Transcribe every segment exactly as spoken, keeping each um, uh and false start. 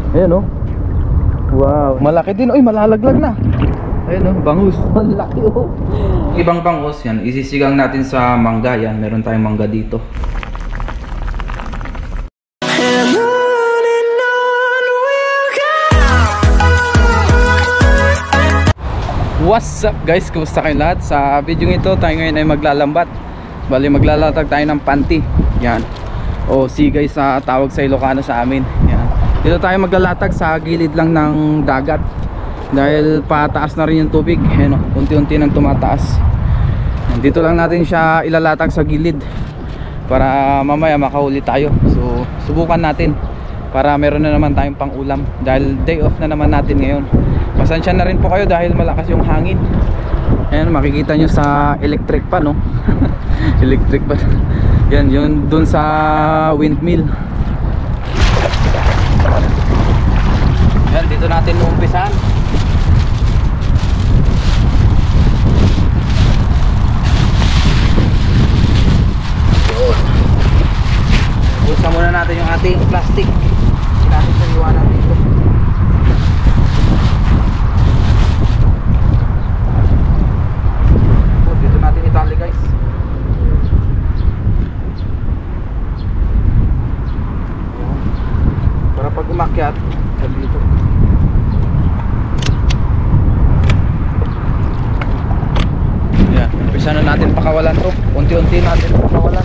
Ayan oh. Wow, malaki din. Uy, malalaglag na. Ayan oh, bangus. Malaki oh. Ibang bangus yan, isisigang natin sa mangga. Yan, meron tayong mangga dito. What's up guys? Kumusta kayo lahat? Sa video ito tayo ngayon ay maglalambat. Bali maglalatag tayo ng panty. Yan. O sigay sa tawag sa Ilocano sa amin. Yan. Dito tayo maglalatag sa gilid lang ng dagat. Dahil pataas na rin yung tubig. Yan, unti-unti nang tumataas. Dito lang natin siya ilalatag sa gilid para mamaya makahuli tayo. So subukan natin para meron na naman tayong pang ulam. Dahil day off na naman natin ngayon. Pasensya na rin po kayo dahil malakas yung hangin. Ayan, makikita nyo sa electric pan, no? Electric pan. Yan, yun dun sa windmill. Yan, dito natin uumpisan. Yun. Bulsa muna natin yung ating plastic. Hindi natin sa iwanan dito. Itali guys. Para pag umakyat dito. Yan, umpisa na natin pakawalan to. Unti-unti natin pakawalan.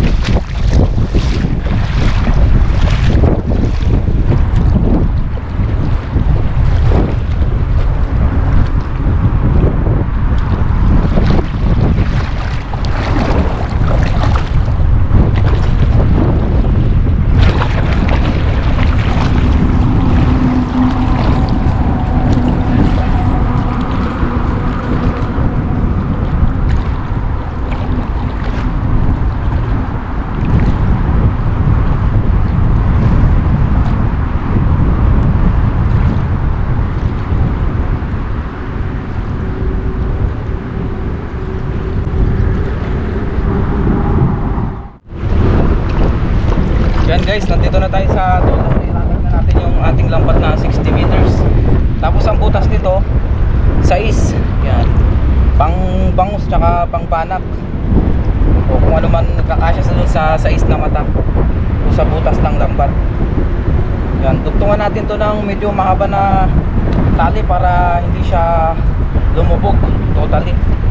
Guys, nandito na tayo sa dulo. Ilatag na natin yung ating lambat na sixty meters. Tapos ang butas nito sais. Yan. Pang bangus tsaka pang panak. O kung ano man kakasya sa dun sa sais na mata o sa butas ng lambat. Yan, tugtungan natin to ng medyo mahaba na tali para hindi siya lumubog totally.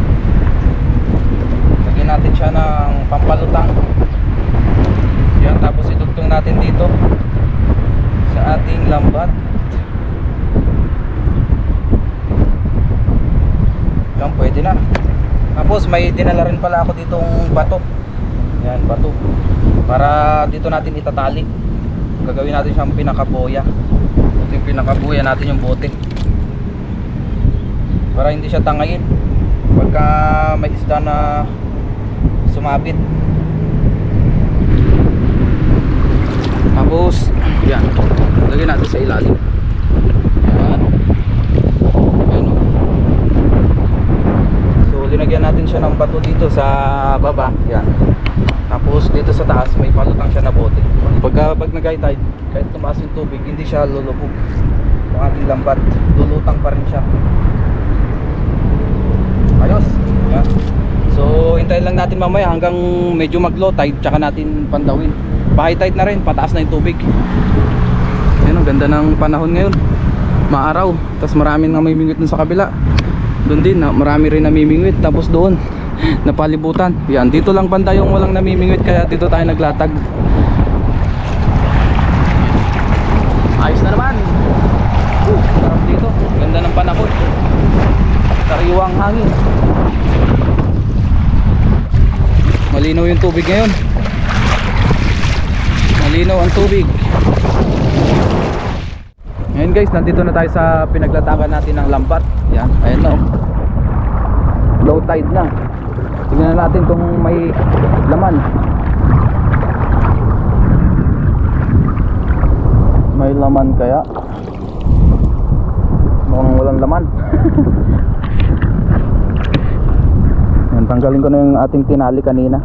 Lagyan natin siya ng pampalutang. Yan, tapos idugtong natin dito sa ating lambat. Yan, pwede na. Tapos may dinala rin pala ako ditong bato. Yan, bato. Para dito natin itatali. Gagawin natin siyang pinakaboya. Ito yung pinakaboya natin yung bote. Para hindi siya tangayin pagka may isda na sumabit. Tapos, yan, lagyan natin sa ilalim. Yan. Yan. So, linagyan natin siya ng bato dito sa baba. Yan. Tapos, dito sa taas, may palutang siya na bote. Pagka, pag nag-high tide, kahit tumaas yung tubig, hindi siya lulubog. Yung ating lambat, lulutang pa rin siya. Ayos. Yan. So, hintayin lang natin mamaya hanggang medyo mag-low tide, tsaka natin pandawin. Pa-high tide na rin, pataas na yung tubig. Yan, ang ganda ng panahon ngayon. Maaraw, tapos marami nang namimingwit dun sa kabila. Doon din, marami rin namimingwit. Tapos doon, napalibutan. Yan, dito lang banda yung walang namimingwit, kaya dito tayo naglatag. Ayos na naman. Uh, sarap dito, ganda ng panahon. Sariwang hangin. Malinaw yung tubig ngayon. Malinaw ang tubig. Ngayon guys, nandito na tayo sa pinaglatagan natin ng lambat. Yan, ayan na oh. Low tide na. Tingnan na natin kung may laman. May laman kaya? Mukhang walang laman. Yan, tanggalin ko na yung ating tinali kanina.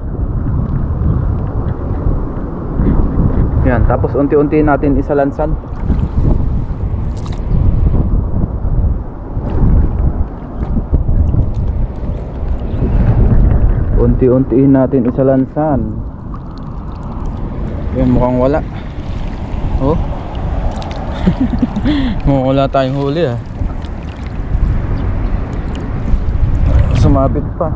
Yan, tapos unti-unti natin isalansan. unti-untiin natin isalansan. Yan, mukhang wala. Oh. Mukhang wala tayong huli ah. Sumabit pa.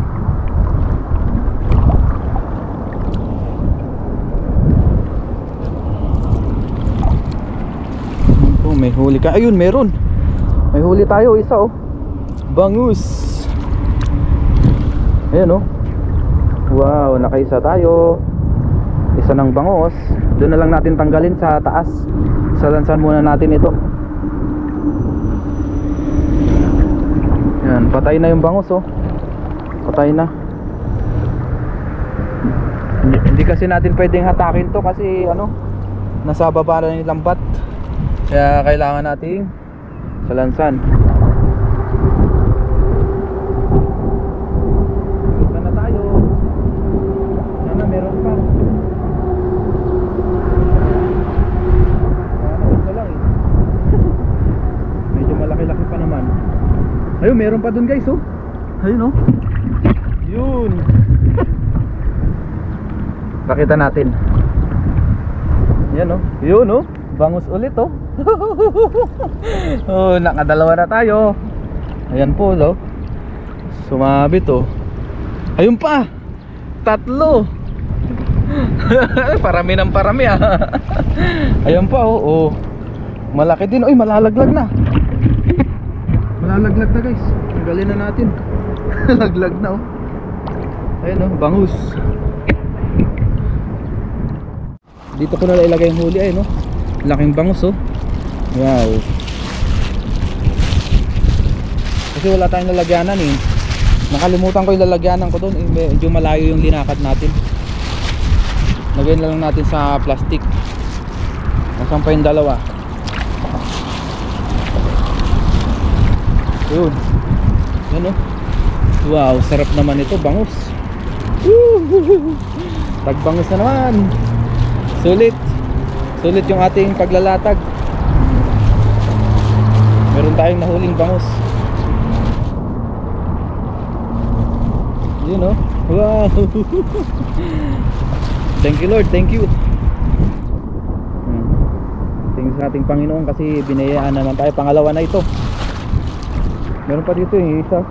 Oh, may huli ka. Ayun, meron. May huli tayo, isa oh. Bangus. Ayan oh. Wow, nakaisa tayo. Isa ng bangos. Doon na lang natin tanggalin sa taas. Salansan muna natin ito. Yan, patay na yung bangus oh. Patay na. Hindi, hindi kasi natin pwedeng hatakin to kasi ano, nasa baba na yung lambat. Kaya kailangan nating salansan. Punta na tayo. Sana meron pa. Medyo malaki-laki pa naman. Ayun, meron pa dun guys oh. Ayun oh. Yun. Pakita natin. Yan oh. Yun oh. Bangus ulit oh. Oh, nakadalawa na tayo. Ayan po oh. Sumabit oh. Ayun pa. Tatlo. Parami ng parami ah. Ayan pa oh, oh. Malaki din. Oy, malalaglag na. Malalaglag na guys. Tanggalin na natin. Laglag na oh. Ayun oh, bangus. Dito ko na ilagay yung huli ay no. Laking bangus oh. Wow. Kasi wala tayong lalagyanan eh. Nakalimutan ko yung lalagyanan ko doon eh, medyo malayo yung linakad natin. Lagyan na lang natin sa plastic. Nasaan pa yung dalawa? Yun. Yan oh. Wow, sarap naman ito, bangus. Tagbangus na naman. Sulit. Sulit yung ating paglalatag. Meron tayong nahuling bangus. Yun oh. Wow. Thank you Lord, thank you. Thank you sa ating Panginoon kasi binayaan naman tayo. Pangalawa na ito. Meron pa dito yung isa.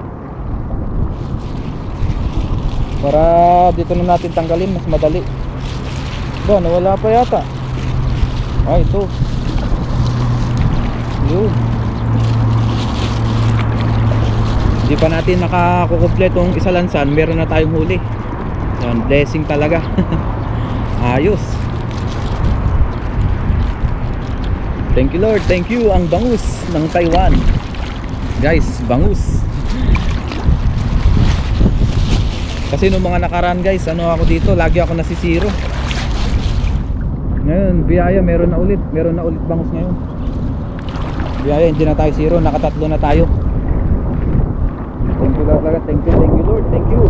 Para dito na natin tanggalin, mas madali. Ba, nawala pa yata. Ah, ito. Yun. Hindi pa natin nakakukumpletong isalansan, meron na tayong huli. Yan, blessing talaga. Ayos. Thank you Lord, thank you. Ang bangus ng Taiwan. Guys, bangus. Kasi nung mga nakaraan guys, ano ako dito, lagi ako nasisiro. Ngayon, biyaya, meron na ulit. Meron na ulit bangus ngayon. Biyaya, hindi na tayo zero, nakatatlo na tayo. Thank you Lord, thank you, thank you Lord, thank you.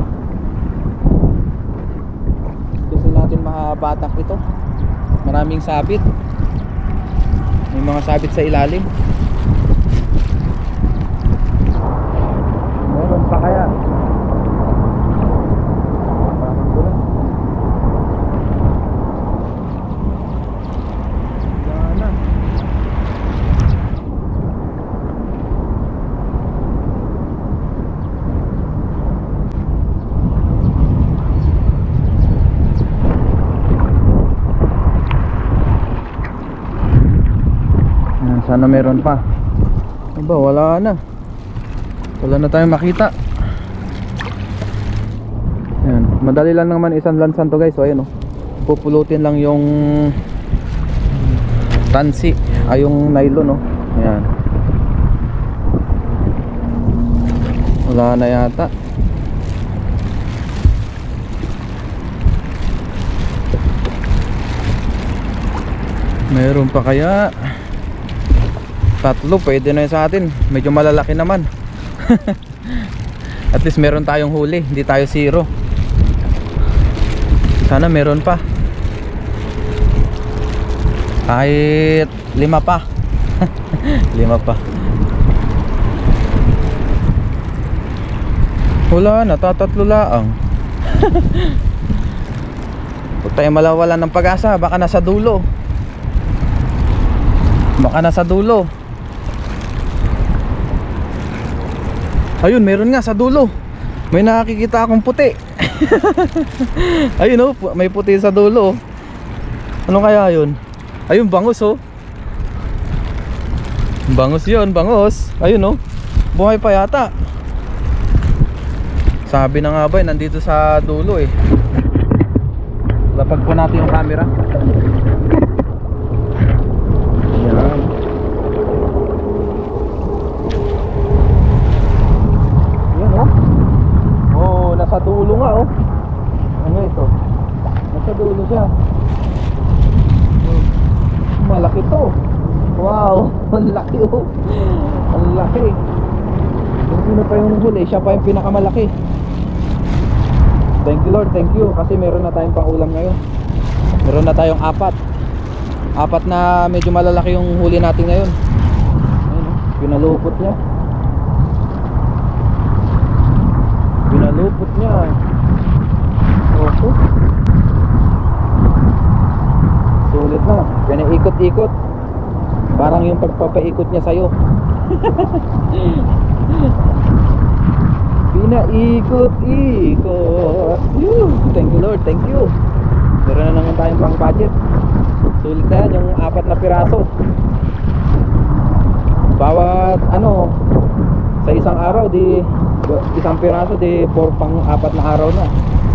Gusto natin mahabatak ito. Maraming sabit. May mga sabit sa ilalim. Meron pa kaya? Sana meron pa. Aba, wala na. Wala na tayong makita. Ayan. Madali lang naman isang lansan to guys. So ayan oh. Pupulutin lang yung tansi. Ay yung nylon oh. Ayan. Wala na yata. Meron pa kaya? Tatlo, pwede na yun sa atin. Medyo malalaki naman. At least meron tayong huli, hindi tayo zero. Sana meron pa. Kahit lima pa. Lima pa. Wala na, tatatlo laang. Huwag tayo malawalan ng pag-asa. Baka nasa dulo. Baka nasa dulo. Ayun, meron nga sa dulo. May nakikita akong puti. Ayun oh, may puti sa dulo. Ano kaya yun? Ayun, bangus oh. Bangus yun, bangus. Ayun oh, buhay pa yata. Sabi na nga ba, nandito sa dulo eh. Lapag po natin yung camera. Yan. Yan oh. Oh, nasa dulo nga oh. Ano ito? Nasa dulo siya. Malaki to. Wow, ang laki oh. Ang laki. Kung sino pa yung huli, siya pa yung pinakamalaki. Thank you Lord, thank you. Kasi meron na tayong pangulam ngayon. Meron na tayong apat. Apat na medyo malalaki yung huli natin ngayon. Ayun oh, pinalupot niya. Pinalupot niya. Oh, sulit na. Pinaikot-ikot. Parang yung pagpapaikot niya sa'yo. Pinaikot-ikot. Thank you Lord, thank you. Meron na naman tayong pang budget. Sulit na yan, yung apat na piraso. Bawat ano, sa isang araw di isang piraso di for pang apat na araw na.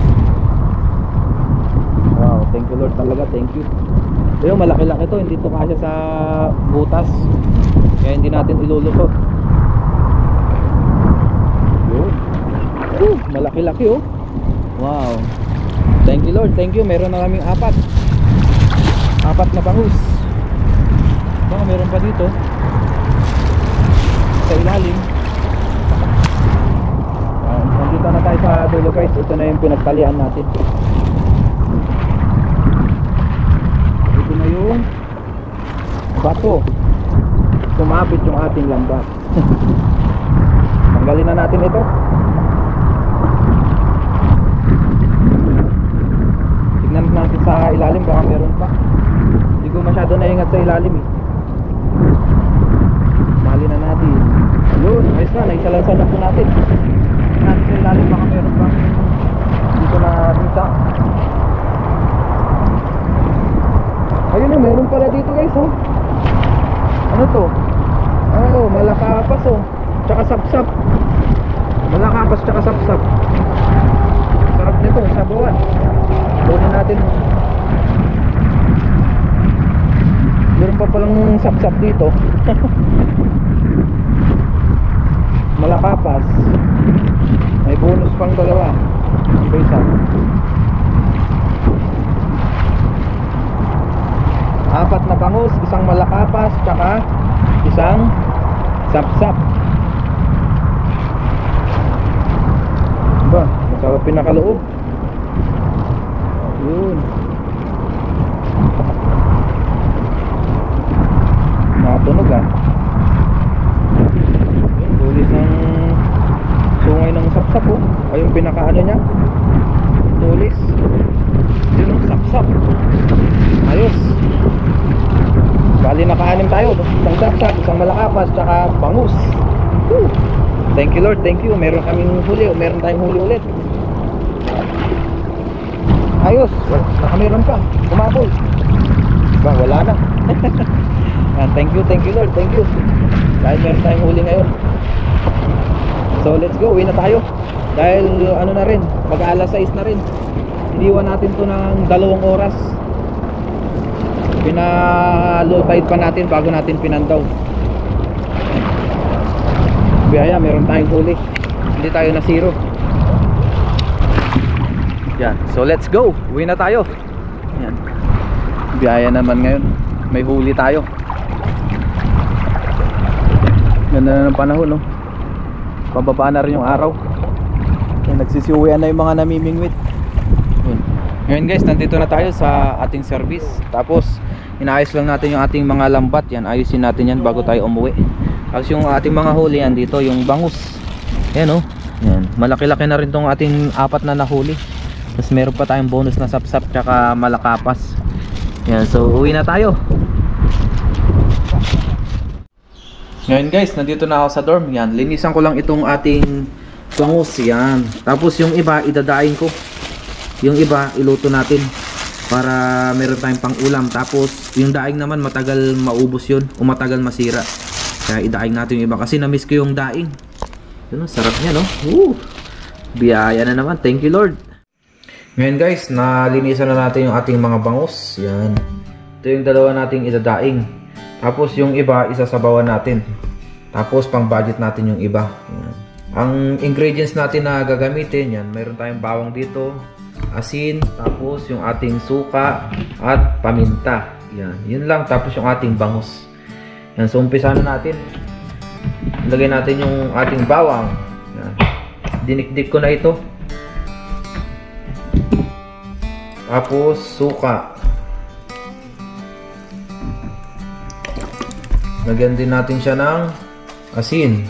Wow, thank you Lord talaga, thank you. Ayun, malaki-laki to, hindi to kasya sa butas. Kaya hindi natin ilulusot. Yun. Uh, malaki-laki oh. Wow. Thank you Lord, thank you. Meron na kaming apat. Apat na bangus. Baka meron pa dito sa ilalim. uh, Nandito na tayo sa dulo guys. Ito na yung pinagtalian natin. Ito na yung bato. Sumabit yung ating lambat. Tanggalin na natin ito. Tignan natin sa ilalim, baka meron pa. Hindi ko masyado naingat sa ilalim eh. Mali na natin. Ayun, ayos na, naisalansan na po natin. Tignan natin sa ilalim, baka meron pa. Hindi ko nakita. Ayun o, meron pala dito guys oh. Ano to? Oh, malakapas oh. Tsaka sapsap. Malakapas tsaka sapsap. Sarap nito, sabawan. Kunin natin. Meron pa palang sapsap dito. Malakapas. May bonus pang dalawa. Ito isa. Apat na bangus, isang malakapas, tsaka isang sapsap. Ba, masarap pinakaloob. Yun. Nakatunog ah. Yun, tulis ng sungay ng sapsap oh. Ay yung pinakaano niya. Tulis. Yun ang sapsap. Ayos. Bali naka-anim tayo. Isang sapsap, isang malakapas, tsaka bangus. Woo. Thank you Lord, thank you. Meron kaming huli, meron tayong huli ulit. Ayos, naka meron pa. Kumabol. Ba, wala na. Yan, thank you, thank you Lord, thank you. Dahil meron tayong huli ngayon. So let's go, uwi na tayo. Dahil ano na rin, mag alas sais na rin. Iniwan natin to ng dalawang oras. Pina-low tide pa natin bago natin pinandaw. Biyaya, meron tayong huli. Hindi tayo na zero. Yan, so let's go. Uwi na tayo. Yan. Biyaya naman ngayon. May huli tayo. Ganda na ng panahon, no? Pababa na rin yung araw. Yan, nagsisiuwian na yung mga namimingwit. Yun. Ngayon guys, nandito na tayo sa ating service. Tapos inaayos lang natin yung ating mga lambat. Yan, ayusin natin yan bago tayo umuwi. Tapos yung ating mga huli yan dito, yung bangus. Yan oh. Yan, malaki-laki na rin tong ating apat na nahuli. Tapos meron pa tayong bonus na sapsap tsaka malakapas. Yan, so uwi na tayo. Ngayon guys, nandito na ako sa dorm. Yan, linisan ko lang itong ating bangus. Yan. Tapos yung iba, idadaing ko. Yung iba, iluto natin para meron tayong pang ulam. Tapos yung daing naman, matagal maubos yun o matagal masira. Kaya idaing natin yung iba kasi na-miss ko yung daing. Yun, sarap niya, no? Woo! Biyaya na naman. Thank you, Lord. Ngayon guys, nalinisan na natin yung ating mga bangus. Yan. Ito yung dalawa nating idadaing. Tapos yung iba, isasabawan natin. Tapos pang budget natin yung iba. Yan. Ang ingredients natin na gagamitin, yan, mayroon tayong bawang dito, asin, tapos yung ating suka at paminta. Yan, yun lang. Tapos yung ating bangus. Yan, so umpisa na natin. Lagay natin yung ating bawang. Yan. Dinikdik ko na ito. Tapos suka. Lagyan din natin siya ng asin.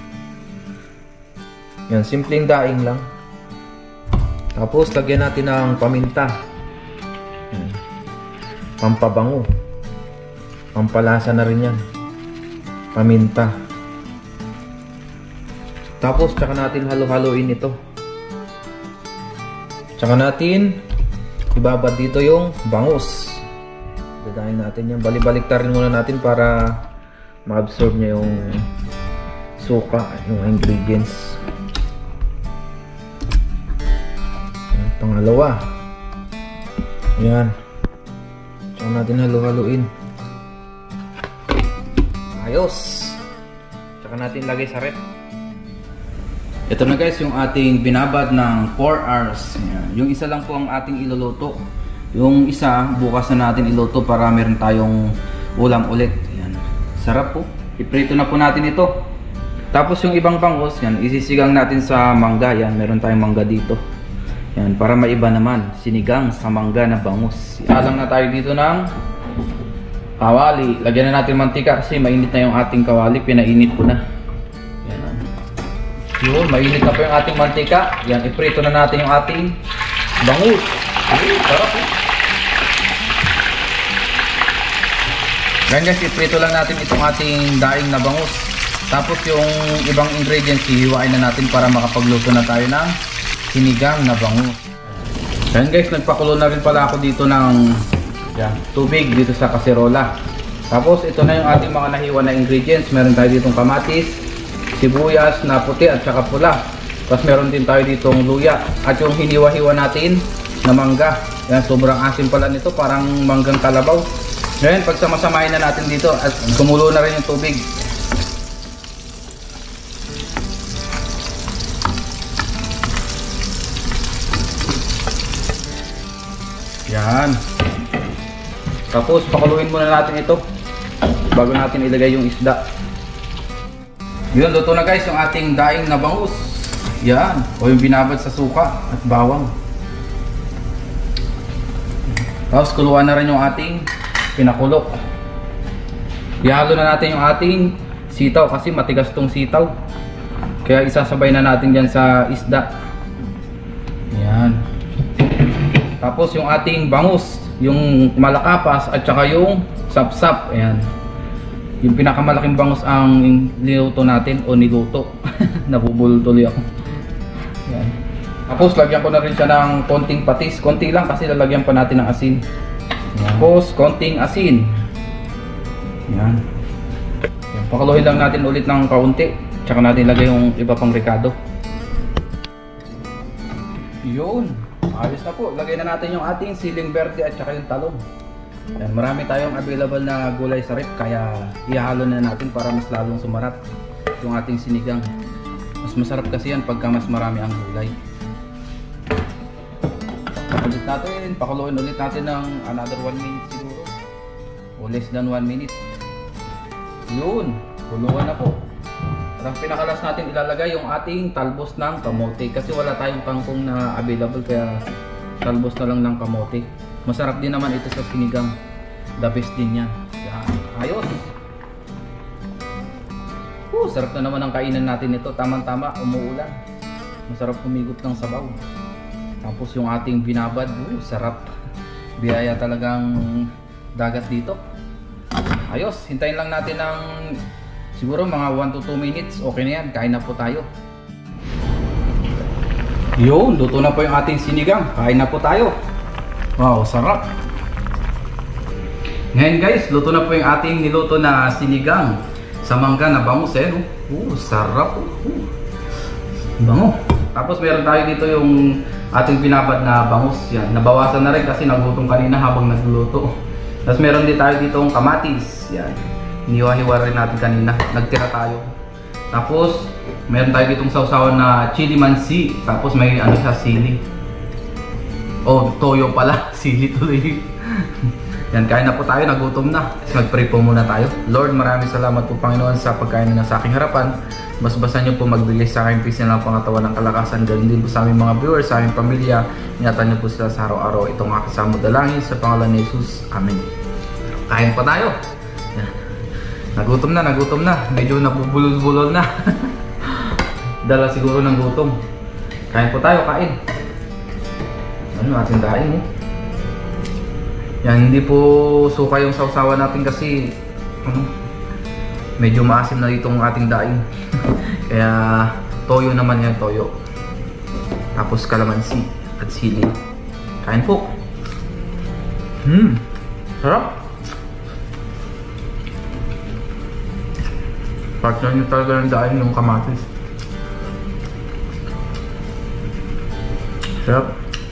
Yan, simpleng daing lang. Tapos lagyan natin ng paminta. Yan. Pampabango. Pampalasa na rin yan. Paminta. Tapos tsaka natin halo-haloin ito. Tsaka natin ibabad dito yung bangus. Dadahin natin yan. Bali-baliktarin muna natin para ma-absorb niya yung suka, yung ingredients. Yan, pangalawa. Ayan. Tsaka natin halo-haloin. Ayos. Tsaka natin lagay sa rep. Ito na guys yung ating binabad ng four hours. Ayan. Yung isa lang po ang ating iluluto. Yung isa bukas na natin iluto para meron tayong ulam ulit. Ayan. Sarap po. Iprito na po natin ito. Tapos yung ibang bangus, yan, isisigang natin sa mangga. Yan, meron tayong mangga dito. Yan, para maiba naman. Sinigang sa mangga na bangus. Salang na tayo dito ng kawali. Lagyan na natin mantika kasi mainit na yung ating kawali. Pinainit ko na. Yan. Yun, mainit na po yung ating mantika. Yan, iprito na natin yung ating bangus. Ay, sarap po. Ganyan guys, iprito lang natin itong ating daing na bangus. Tapos yung ibang ingredients, hihiwain na natin para makapagluto na tayo ng sinigang na bangus. Ganyan guys, nagpakulo na rin pala ako dito ng yan, tubig dito sa kaserola. Tapos ito na yung ating mga nahiwa na ingredients. Meron tayo ditong kamatis, sibuyas na puti at saka pula. Tapos meron din tayo ditong luya. At yung hiniwa-hiwa natin na mangga. Yan, sobrang asim pala nito, parang manggang kalabaw. Ngayon, pagsamasamahin na natin dito at kumulo na rin yung tubig. Yan. Tapos, pakuluin muna natin ito bago natin ilagay yung isda. Yun, luto na guys yung ating daing na bangus. Yan. O yung binabad sa suka at bawang. Tapos, kuluan na rin yung ating pinakulo. Ihalo na natin yung ating sitaw kasi matigas tong sitaw. Kaya isasabay na natin dyan sa isda. Yan. Tapos yung ating bangus, yung malakapas at saka yung sapsap. Ayan. Yung pinakamalaking bangus ang niluto natin o niluto. Nabubulol tuloy ako. Yan. Tapos lagyan ko na rin siya ng konting patis. Konti lang kasi lalagyan pa natin ng asin. Tapos konting asin. Yan. Yan. Pakuluhin lang natin ulit ng kaunti. Tsaka natin lagay yung iba pang rekado. Yun. Ayos na po. Lagay na natin yung ating siling verde at saka yung talong. Yan. Marami tayong available na gulay sa rep. Kaya ihalo na natin para mas lalong sumarap yung ating sinigang. Mas masarap kasi yan pagka mas marami ang gulay. Ulit natin, pakuluin ulit natin ng another one minute siguro o less than one minute. Yun, kuluan na po. At ang pinakalas natin ilalagay yung ating talbos ng kamote kasi wala tayong kangkong na available kaya talbos na lang ng kamote. Masarap din naman ito sa sinigang. The best din yan. Yan. Ayos. Uh, sarap na naman ang kainan natin ito. Tamang-tama, umuulan. Masarap humigop ng sabaw. Tapos yung ating binabad, uh, sarap. Biyaya talagang dagat dito. Ayos, hintayin lang natin ng siguro mga one to two minutes. Okay na yan, kain na po tayo. Yun, luto na po yung ating sinigang. Kain na po tayo. Wow, sarap. Ngayon guys, luto na po yung ating niluto na sinigang sa mangga na bangus eh. No? Uh, sarap. Uh, bango. Tapos meron tayo dito yung ating binabad na bangus. Yan, nabawasan na rin kasi nagutom kanina habang nagluluto. Tapos meron din tayo dito yung kamatis. Yan, iniwa-hiwa rin natin kanina. Nagtira tayo. Tapos meron tayo ditong sausawan na chili mansi. Tapos may ano siya, sili. Oh, toyo pala. Sili tuloy. Yan, kain na po tayo, nagutom na. Mag-pray po muna tayo. Lord, maraming salamat po Panginoon sa pagkain na sa aking harapan. Basbasan niyo po magbigay sa akin peace na lang pangatawan ng kalakasan. Ganun din po sa aming mga viewers, sa aming pamilya. Ingatan niyo po sila sa araw-araw. Itong aking kasama dalangin sa pangalan ni Jesus. Amen. Kain pa tayo. Yan. Nagutom na, nagutom na. Medyo nabubulol-bulol na. Dala siguro ng gutom. Kain po tayo, kain. Ano ating daing mo? Oh. Yan, hindi po suka yung sausawan natin kasi ano, medyo maasim na itong ating daing. Kaya toyo naman yan, toyo. Tapos kalamansi at sili. Kain po. Hmm, sarap. Partner nyo talaga ng daing yung kamatis. Sarap.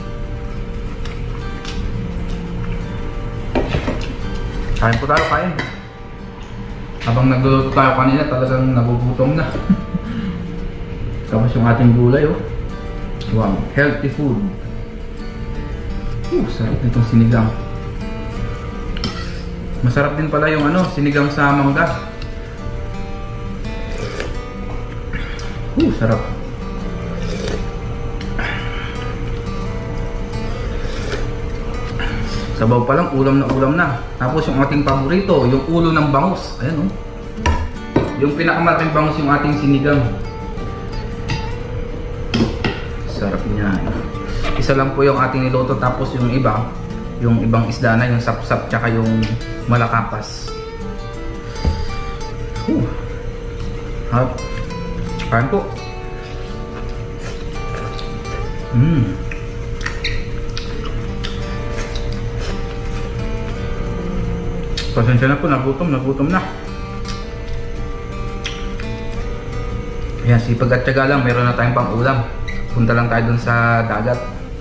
Kain po tayo, kain. Habang nagluluto tayo kanina, talagang nagugutom na. Tapos yung ating gulay, oh. Wow, healthy food. Uh, sarap nitong sinigang. Masarap din pala yung ano, sinigang sa mangga. Uh, sarap. Sabaw pa lang, ulam na ulam na. Tapos yung ating paborito, yung ulo ng bangus. Ayan, oh. Yung pinakamalaking bangus yung ating sinigang. Sarap niya. Isa lang po yung ating niluto. Tapos yung iba, yung ibang isda na, yung sapsap, tsaka yung malakapas. Uh. Hap. Kain po. Mmm. Pasensya na po, nagutom, nagutom na. Ayan, sipag at tiyaga lang, meron na tayong pang ulam. Punta lang tayo dun sa dagat.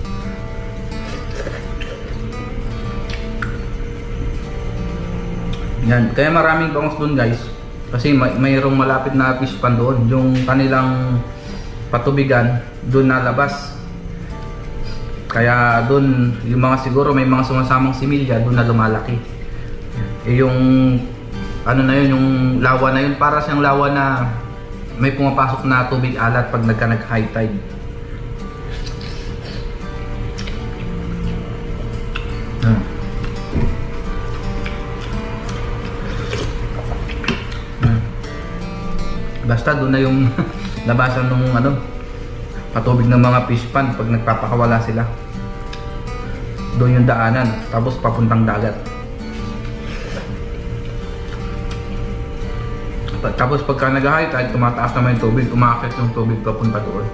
Yan, kaya maraming bangus dun guys. Kasi may, mayroong malapit na fish pan doon. Yung kanilang patubigan, dun nalabas. Kaya dun, yung mga siguro may mga sumasamang similya, dun na lumalaki. Eh, yung ano na yun, yung lawa na yun, para siyang lawa na may pumapasok na tubig alat pag nagka nag high tide. Hmm. Hmm. Basta doon na yung labasan ng ano, patubig ng mga fish pan pag nagpapakawala sila. Doon yung daanan, tapos papuntang dagat. Tapos pagka nag-high tide, tumataas naman yung tubig, umaakit yung tubig papunta doon.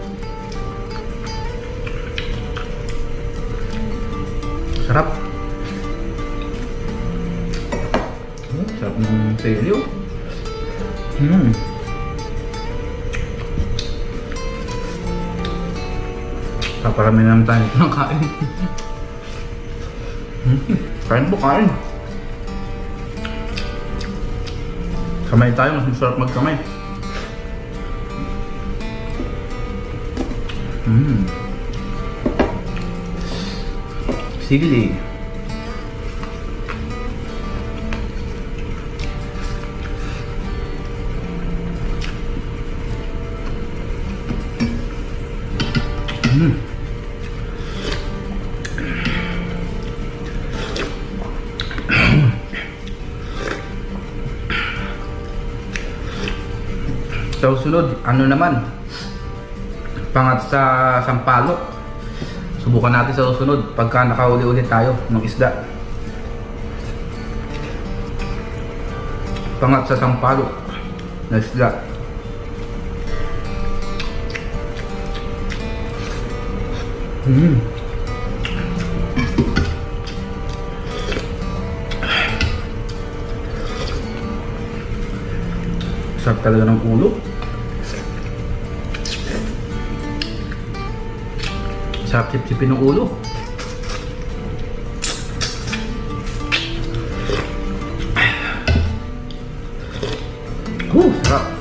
Sarap. Oh, sarap ng sili. Hmm. Kaparami naman tayo ito ng kain. Kain po, kain. Kamay tayo, mas masarap magkamay. Mmm. Sili. Mmm. Sa sunod, ano naman, pangat sa sampalok. Subukan natin sa susunod pagka nakahuli ulit tayo ng isda. Pangat sa sampalok na isda. Hmm. Sarap talaga ng ulo. Sarap sip-sipin ng ulo. Uh, sarap.